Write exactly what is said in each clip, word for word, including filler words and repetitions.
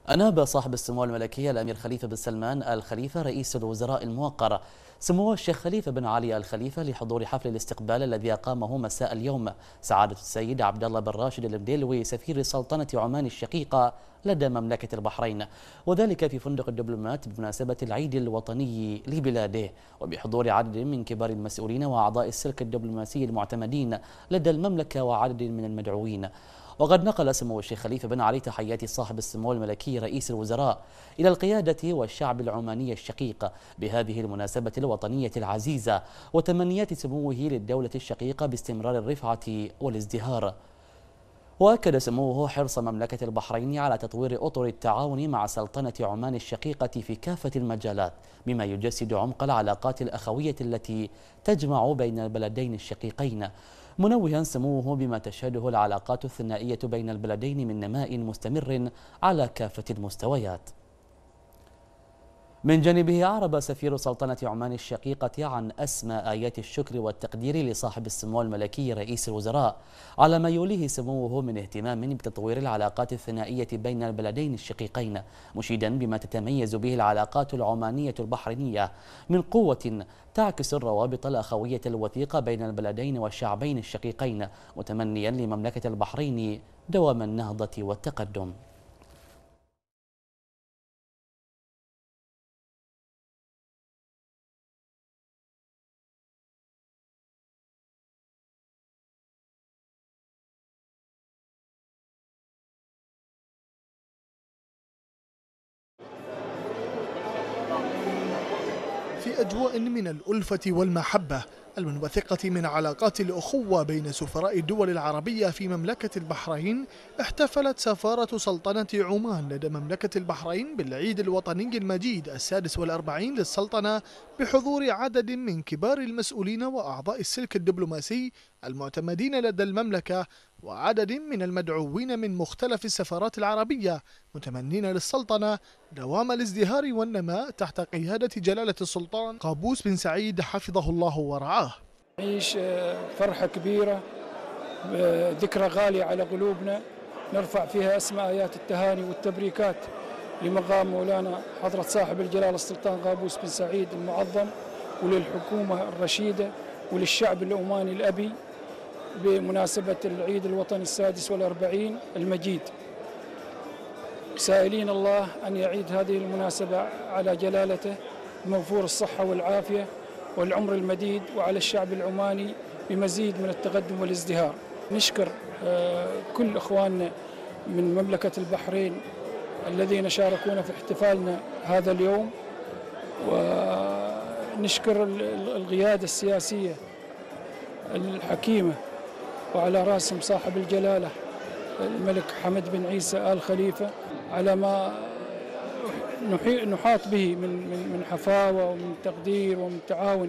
أناب صاحب السمو الملكية الأمير خليفة بن سلمان آل خليفة رئيس الوزراء الموقر سمو الشيخ خليفة بن علي آل خليفة لحضور حفل الاستقبال الذي أقامه مساء اليوم سعادة السيد عبد الله بن راشد المديلوي سفير سلطنة عمان الشقيقة لدى مملكة البحرين، وذلك في فندق الدبلومات بمناسبة العيد الوطني لبلاده، وبحضور عدد من كبار المسؤولين وأعضاء السلك الدبلوماسي المعتمدين لدى المملكة وعدد من المدعوين. وقد نقل سمو الشيخ خليفة بن علي تحيات صاحب السمو الملكي رئيس الوزراء إلى القيادة والشعب العماني الشقيق بهذه المناسبة الوطنية العزيزة، وتمنيات سموه للدولة الشقيقة باستمرار الرفعة والازدهار. وأكد سموه حرص مملكة البحرين على تطوير أطر التعاون مع سلطنة عمان الشقيقة في كافة المجالات، بما يجسد عمق العلاقات الأخوية التي تجمع بين البلدين الشقيقين، منوها سموه بما تشهده العلاقات الثنائية بين البلدين من نماء مستمر على كافة المستويات. من جانبه أعرب سفير سلطنة عمان الشقيقة عن أسمى آيات الشكر والتقدير لصاحب السمو الملكي رئيس الوزراء على ما يوليه سموه من اهتمام بتطوير العلاقات الثنائية بين البلدين الشقيقين، مشيدا بما تتميز به العلاقات العمانية البحرينية من قوة تعكس الروابط الأخوية الوثيقة بين البلدين والشعبين الشقيقين، متمنيا لمملكة البحرين دوام النهضة والتقدم. في أجواء من الألفة والمحبة المنبثقة من علاقات الأخوة بين سفراء الدول العربية في مملكة البحرين، احتفلت سفارة سلطنة عمان لدى مملكة البحرين بالعيد الوطني المجيد السادس والأربعين للسلطنة بحضور عدد من كبار المسؤولين وأعضاء السلك الدبلوماسي المعتمدين لدى المملكة وعدد من المدعوين من مختلف السفارات العربية، متمنين للسلطنة دوام الازدهار والنماء تحت قيادة جلالة السلطان قابوس بن سعيد حفظه الله ورعاه. نعيش فرحة كبيرة، ذكرى غالية على قلوبنا، نرفع فيها أسمى آيات التهاني والتبريكات لمقام مولانا حضرة صاحب الجلالة السلطان قابوس بن سعيد المعظم، وللحكومة الرشيدة وللشعب العماني الأبي بمناسبة العيد الوطني السادس والأربعين المجيد، سائلين الله أن يعيد هذه المناسبة على جلالته بموفور الصحة والعافية والعمر المديد، وعلى الشعب العماني بمزيد من التقدم والازدهار. نشكر كل إخواننا من مملكة البحرين الذين شاركونا في احتفالنا هذا اليوم، ونشكر القيادة السياسية الحكيمة وعلى رأسهم صاحب الجلالة الملك حمد بن عيسى آل خليفة على ما نحاط به من من حفاوة ومن تقدير ومن تعاون.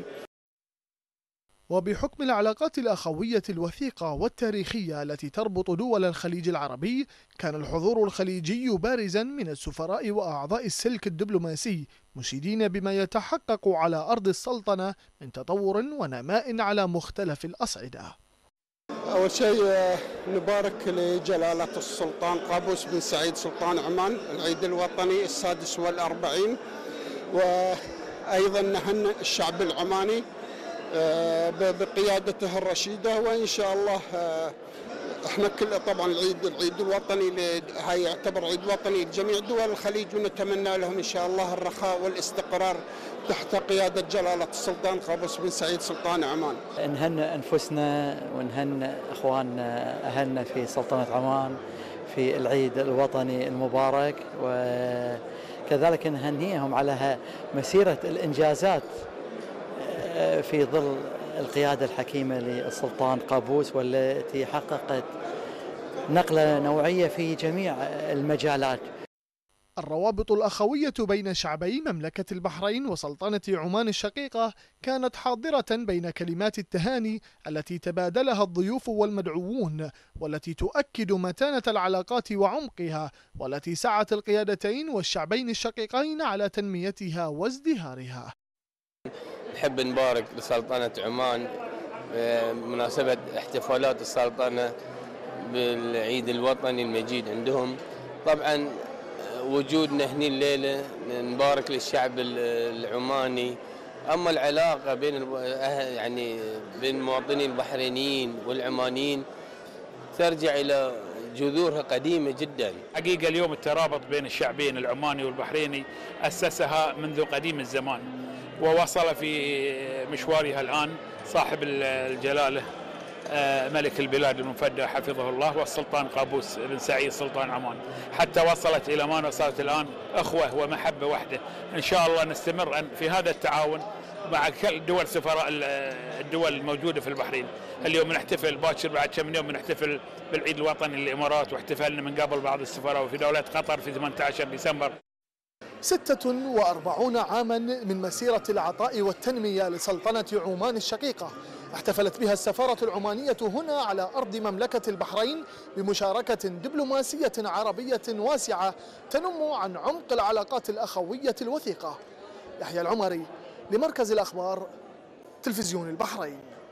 وبحكم العلاقات الأخوية الوثيقة والتاريخية التي تربط دول الخليج العربي، كان الحضور الخليجي بارزا من السفراء وأعضاء السلك الدبلوماسي، مشيدين بما يتحقق على أرض السلطنة من تطور ونماء على مختلف الأصعدة. أول شيء نبارك لجلالة السلطان قابوس بن سعيد سلطان عمان العيد الوطني السادس والأربعين، وأيضا نهنئ الشعب العماني بقيادته الرشيدة، وإن شاء الله احنا كل طبعا العيد العيد الوطني هاي يعتبر عيد وطني لجميع دول الخليج، ونتمنى لهم ان شاء الله الرخاء والاستقرار تحت قيادة جلالة السلطان قابوس بن سعيد سلطان عمان. نهنئ انفسنا ونهنئ اخواننا اهلنا في سلطنة عمان في العيد الوطني المبارك، وكذلك نهنئهم على مسيرة الانجازات في ظل القيادة الحكيمة للسلطان قابوس، والتي حققت نقلة نوعية في جميع المجالات. الروابط الأخوية بين شعبي مملكة البحرين وسلطنة عمان الشقيقة كانت حاضرة بين كلمات التهاني التي تبادلها الضيوف والمدعوون، والتي تؤكد متانة العلاقات وعمقها، والتي سعت القيادتين والشعبين الشقيقين على تنميتها وازدهارها. نحب نبارك لسلطنة عمان بمناسبة احتفالات السلطنة بالعيد الوطني المجيد عندهم. طبعا وجودنا هني الليلة نبارك للشعب العماني. أما العلاقة بين يعني بين المواطنين البحرينيين والعمانيين ترجع إلى جذورها قديمة جدا. حقيقة اليوم الترابط بين الشعبين العماني والبحريني أسسها منذ قديم الزمان، ووصل في مشوارها الآن صاحب الجلالة ملك البلاد المفدى حفظه الله والسلطان قابوس بن سعيد سلطان عمان، حتى وصلت إلى ما وصلت الآن أخوة ومحبة واحدة. إن شاء الله نستمر في هذا التعاون مع كل دول سفراء الدول الموجودة في البحرين. اليوم نحتفل باكر بعد كم يوم نحتفل بالعيد الوطني للإمارات، واحتفلنا من قبل بعض السفراء وفي دولة قطر في ثمانية عشر ديسمبر. ستة وأربعين عاما من مسيرة العطاء والتنمية لسلطنة عمان الشقيقة احتفلت بها السفارة العمانية هنا على أرض مملكة البحرين بمشاركة دبلوماسية عربية واسعة تنم عن عمق العلاقات الأخوية الوثيقة. يحيى العمري لمركز الأخبار تلفزيون البحرين.